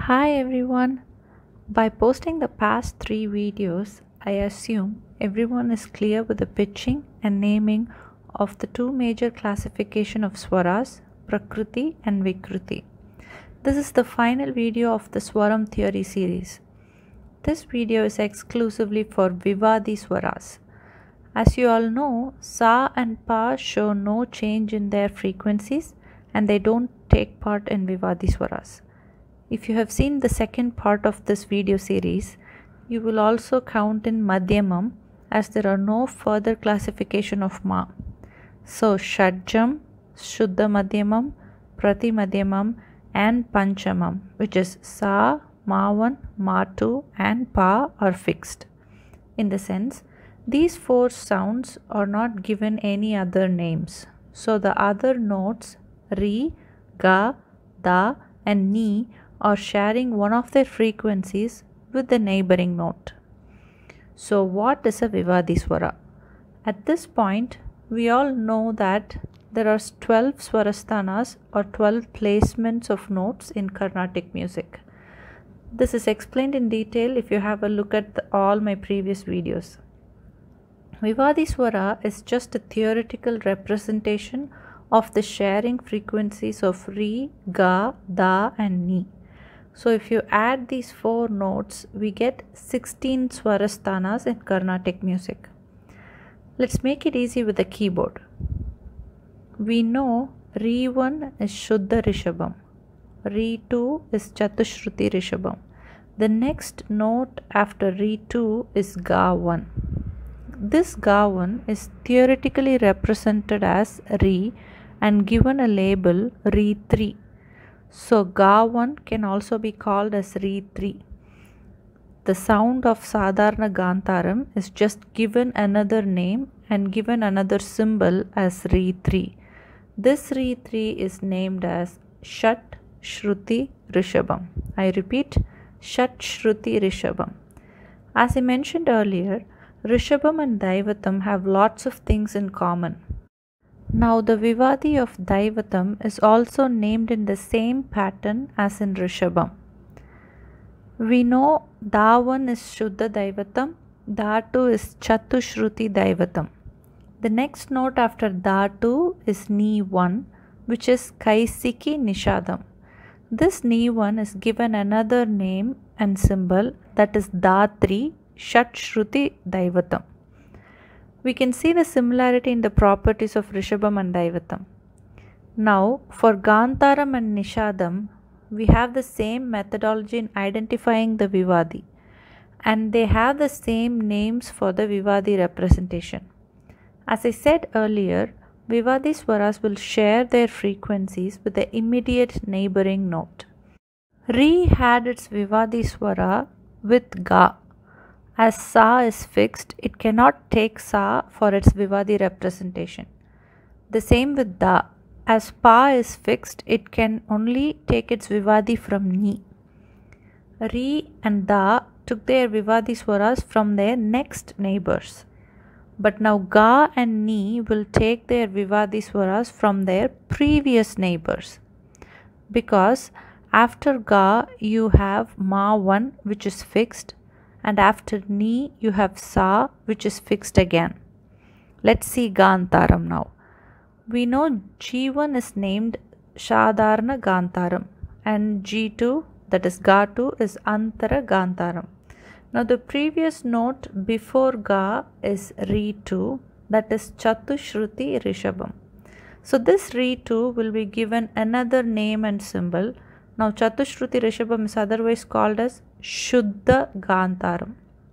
Hi everyone. By posting the past three videos, I assume everyone is clear with the pitching and naming of the two major classification of swaras, Prakriti and Vikruti. This is the final video of the Swaram theory series. This video is exclusively for Vivadi swaras. As you all know, Sa and Pa show no change in their frequencies and they don't take part in Vivadi swaras. If you have seen the second part of this video series, you will also count in Madhyamam as there are no further classification of Ma. So Shadjam, Shuddha Madhyamam, Prati Madhyamam and Panchamam, which is Sa, Ma1, Ma2 and Pa are fixed. In the sense, these four sounds are not given any other names. So the other notes Ri, Ga, Da and Ni are sharing one of their frequencies with the neighboring note. So what is a Vivadi swara? At this point, we all know that there are 12 swarasthanas or 12 placements of notes in Carnatic music. This is explained in detail if you have a look at all my previous videos. Vivadi swara is just a theoretical representation of the sharing frequencies of Ri, Ga, Da and Ni. So if you add these four notes, we get 16 swarasthanas in Carnatic music. Let's make it easy with the keyboard. We know Ri1 is Shuddha Rishabham, Ri2 is Chatushruti Rishabham. The next note after Ri2 is Ga1. This Ga1 is theoretically represented as Ri and given a label Ri3. So Ga1 can also be called as Ri3. The sound of Sadharana Gantaram is just given another name and given another symbol as Ri3. This Ri3 is named as Shat Shruti Rishabham. I repeat, Shat Shruti Rishabham. As I mentioned earlier, Rishabham and Daivatam have lots of things in common. Now the Vivadi of Daivatam is also named in the same pattern as in Rishabham. We know Da1 is Shuddha Daivatam, Da2 is Chatushruti Daivatam. The next note after Da2 is Ni1, which is Kaisiki Nishadam. This Ni1 is given another name and symbol, that is Da3 Shatshruti Daivatam. We can see the similarity in the properties of Rishabham and Daivatam. Now, for Gantaram and Nishadam, we have the same methodology in identifying the Vivadi, and they have the same names for the Vivadi representation. As I said earlier, Vivadi swaras will share their frequencies with the immediate neighboring note. Ri had its Vivadi swara with Ga. As Sa is fixed, it cannot take Sa for its Vivadi representation. The same with Da. As Pa is fixed, it can only take its Vivadi from Ni. Ri and Da took their Vivadi swaras from their next neighbors. But now Ga and Ni will take their Vivadi swaras from their previous neighbors. Because after Ga you have Ma1 which is fixed, and after Ni you have Sa which is fixed again. Let's see Gantaram now. We know G1 is named Sadharana Gantaram and G2, that is Ga2, is Antara Gantaram. Now the previous note before Ga is Ri2, that is Chatushruti Rishabham. So this Ri2 will be given another name and symbol. Now Chatushruti Rishabham is otherwise called as Shuddha Gantaram.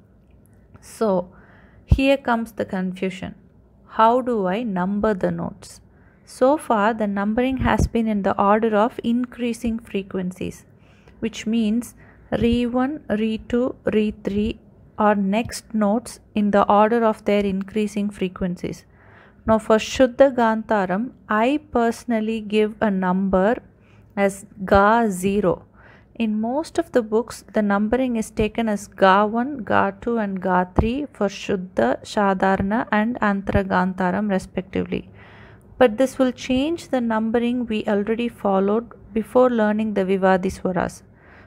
So here comes the confusion. How do I number the notes? So far the numbering has been in the order of increasing frequencies, which means Ri1, Ri2, Ri3 are next notes in the order of their increasing frequencies. Now for Shuddha Gantaram, I personally give a number as Ga0. In most of the books, the numbering is taken as Ga1, Ga2 and Ga3 for Shuddha, Sadharana and Antara Gantaram respectively. But this will change the numbering we already followed before learning the Vivadi swaras.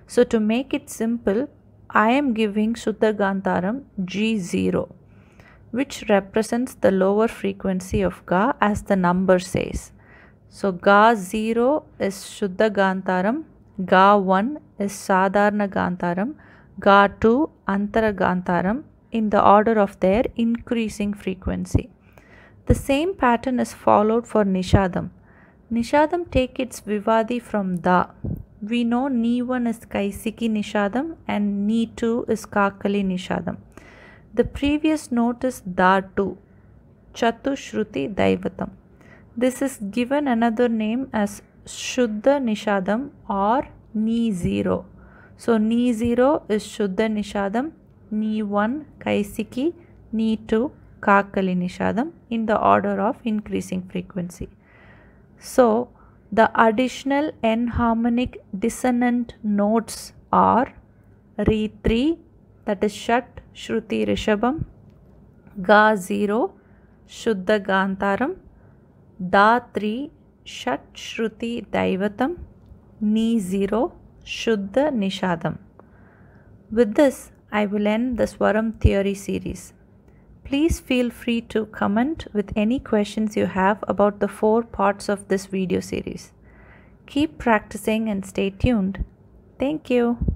So to make it simple, I am giving Shuddha Gantaram G0, which represents the lower frequency of Ga as the number says. So Ga 0 is Shuddha Gantaram, Ga 1 is Sadharana Gantaram, Ga 2 Antara Gantaram in the order of their increasing frequency. The same pattern is followed for Nishadam. Nishadam take its Vivadi from Da. We know Ni 1 is Kaisiki Nishadam and Ni 2 is Kakali Nishadam. The previous note is Da 2, Chatushruti Daivatam. This is given another name as Shuddha Nishadam or Ni 0. So Ni 0 is Shuddha Nishadam, Ni 1 Kaisiki, Ni 2 Kakali Nishadam in the order of increasing frequency. So the additional enharmonic dissonant notes are Re 3, that is Shat Shruti Rishabam, Ga 0 Shuddha Gantaram, Da 3 Shat Shruti Daivatam, Ni 0 Shuddha Nishadam. With this, I will end the Swaram theory series. Please feel free to comment with any questions you have about the 4 parts of this video series. Keep practicing and stay tuned. Thank you.